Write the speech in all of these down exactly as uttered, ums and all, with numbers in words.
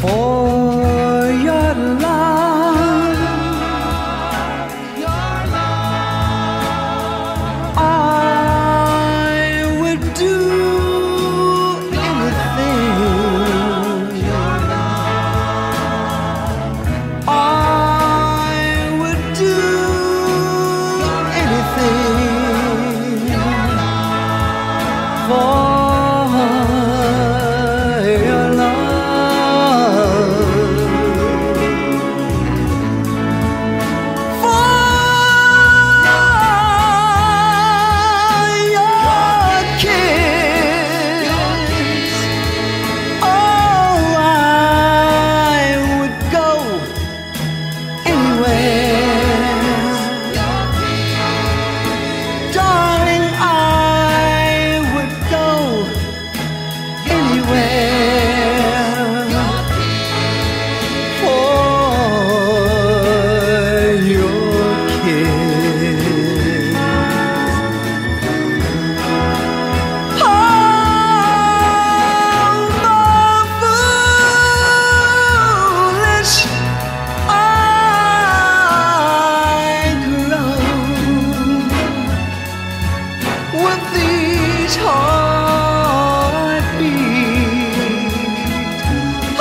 for your love. Your love. I would do anything. Your love. I would do anything for your love, for your kiss. Oh, I would go anywhere, darling. I would go anywhere for your kiss. Oh, more foolish I grow with these heartbeats. Oh,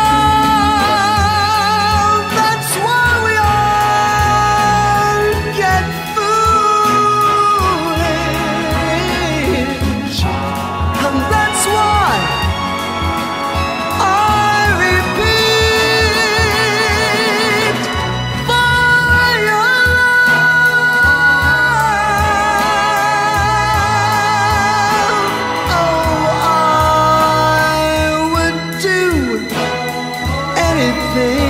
that's why we all get foolish, and that's why I repeat, for your love. Oh, I would do anything.